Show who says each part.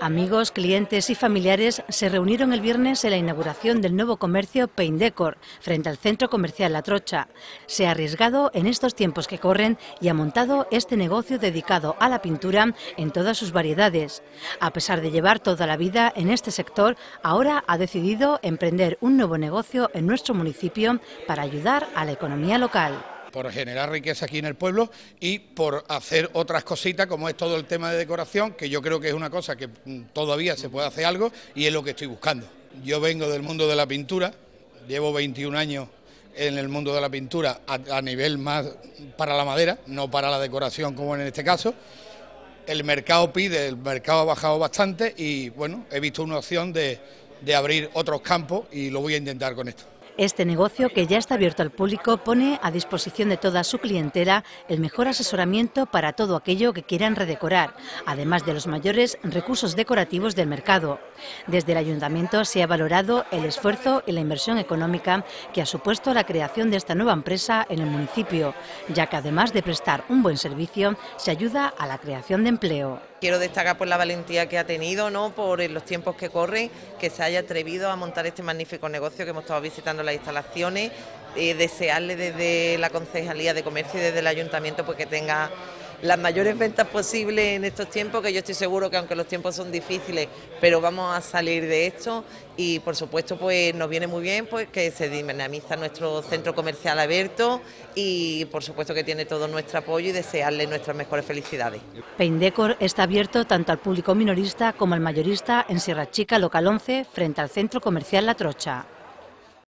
Speaker 1: Amigos, clientes y familiares se reunieron el viernes en la inauguración del nuevo comercio Paint Decor, frente al centro comercial La Trocha. Se ha arriesgado en estos tiempos que corren y ha montado este negocio dedicado a la pintura en todas sus variedades. A pesar de llevar toda la vida en este sector, ahora ha decidido emprender un nuevo negocio en nuestro municipio para ayudar a la economía local.
Speaker 2: Por generar riqueza aquí en el pueblo y por hacer otras cositas como es todo el tema de decoración, que yo creo que es una cosa que todavía se puede hacer algo y es lo que estoy buscando. Yo vengo del mundo de la pintura, llevo 21 años en el mundo de la pintura a nivel más para la madera, no para la decoración como en este caso. El mercado pide, el mercado ha bajado bastante y bueno, he visto una opción de abrir otros campos y lo voy a intentar con esto.
Speaker 1: Este negocio, que ya está abierto al público, pone a disposición de toda su clientela el mejor asesoramiento para todo aquello que quieran redecorar, además de los mayores recursos decorativos del mercado. Desde el ayuntamiento se ha valorado el esfuerzo y la inversión económica que ha supuesto la creación de esta nueva empresa en el municipio, ya que además de prestar un buen servicio, se ayuda a la creación de empleo.
Speaker 3: Quiero destacar por la valentía que ha tenido, por los tiempos que corren, que se haya atrevido a montar este magnífico negocio, que hemos estado visitando las instalaciones, desearle desde la Concejalía de Comercio y desde el Ayuntamiento pues que tenga las mayores ventas posibles en estos tiempos, que yo estoy seguro que aunque los tiempos son difíciles, pero vamos a salir de esto y por supuesto pues nos viene muy bien pues que se dinamiza nuestro centro comercial abierto y por supuesto que tiene todo nuestro apoyo y desearle nuestras mejores felicidades.
Speaker 1: Paint Decor está abierto tanto al público minorista como al mayorista en Sierra Chica, local 11, frente al centro comercial La Trocha.